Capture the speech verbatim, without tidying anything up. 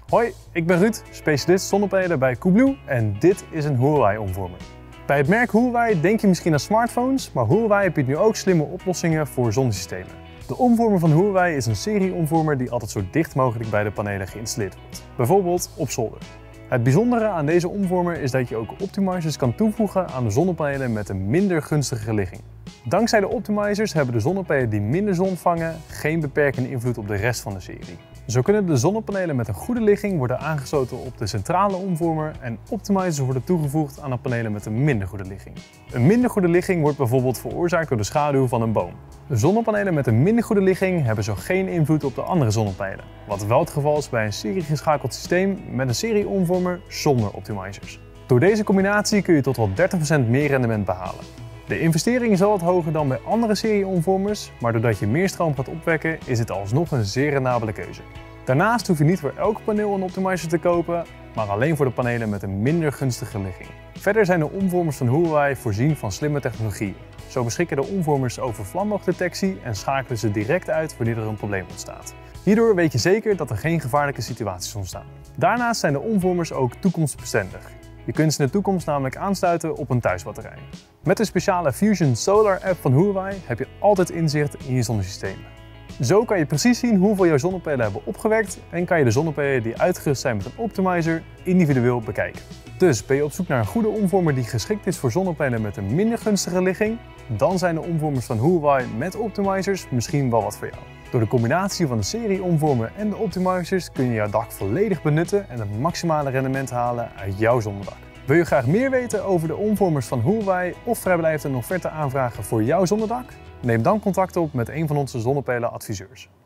Hoi, ik ben Ruud, specialist zonnepanelen bij Coolblue en dit is een Huawei-omvormer. Bij het merk Huawei denk je misschien aan smartphones, maar Huawei biedt nu ook slimme oplossingen voor zonnesystemen. De omvormer van Huawei is een serie-omvormer die altijd zo dicht mogelijk bij de panelen geïnstalleerd wordt, bijvoorbeeld op zolder. Het bijzondere aan deze omvormer is dat je ook optimizers kan toevoegen aan de zonnepanelen met een minder gunstige ligging. Dankzij de optimizers hebben de zonnepanelen die minder zon vangen geen beperkende invloed op de rest van de serie. Zo kunnen de zonnepanelen met een goede ligging worden aangesloten op de centrale omvormer en optimizers worden toegevoegd aan de panelen met een minder goede ligging. Een minder goede ligging wordt bijvoorbeeld veroorzaakt door de schaduw van een boom. De zonnepanelen met een minder goede ligging hebben zo geen invloed op de andere zonnepanelen, wat wel het geval is bij een seriegeschakeld systeem met een serie-omvormer zonder optimizers. Door deze combinatie kun je tot wel dertig procent meer rendement behalen. De investering is wel wat hoger dan bij andere serie-omvormers, maar doordat je meer stroom gaat opwekken is het alsnog een zeer rendabele keuze. Daarnaast hoef je niet voor elk paneel een optimizer te kopen, maar alleen voor de panelen met een minder gunstige ligging. Verder zijn de omvormers van Huawei voorzien van slimme technologie. Zo beschikken de omvormers over vlamboogdetectie en schakelen ze direct uit wanneer er een probleem ontstaat. Hierdoor weet je zeker dat er geen gevaarlijke situaties ontstaan. Daarnaast zijn de omvormers ook toekomstbestendig. Je kunt ze in de toekomst namelijk aansluiten op een thuisbatterij. Met de speciale Fusion Solar app van Huawei heb je altijd inzicht in je zonnesysteem. Zo kan je precies zien hoeveel jouw zonnepanelen hebben opgewekt en kan je de zonnepanelen die uitgerust zijn met een optimizer individueel bekijken. Dus ben je op zoek naar een goede omvormer die geschikt is voor zonnepanelen met een minder gunstige ligging? Dan zijn de omvormers van Huawei met optimizers misschien wel wat voor jou. Door de combinatie van de serie-omvormer en de optimizers kun je jouw dak volledig benutten en het maximale rendement halen uit jouw zonnedak. Wil je graag meer weten over de omvormers van Huawei of vrijblijvend een offerte aanvragen voor jouw zonnedak? Neem dan contact op met een van onze zonnepanelen adviseurs.